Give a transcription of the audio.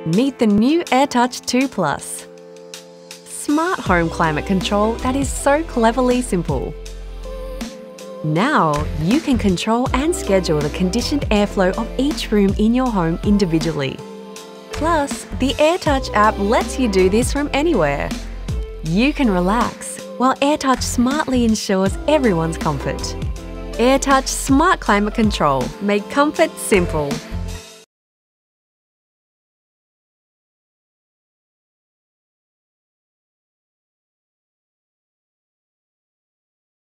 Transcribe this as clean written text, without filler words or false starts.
Meet the new AirTouch 2 Plus. Smart home climate control that is so cleverly simple. Now, you can control and schedule the conditioned airflow of each room in your home individually. Plus, the AirTouch app lets you do this from anywhere. You can relax, while AirTouch smartly ensures everyone's comfort. AirTouch Smart Climate Control. Make comfort simple.